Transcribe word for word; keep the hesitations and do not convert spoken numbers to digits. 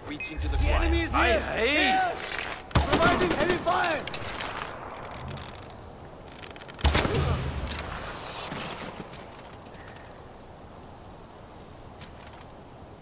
reaching to the, The client. enemy is here! Hey, hey! Here! Providing heavy fire!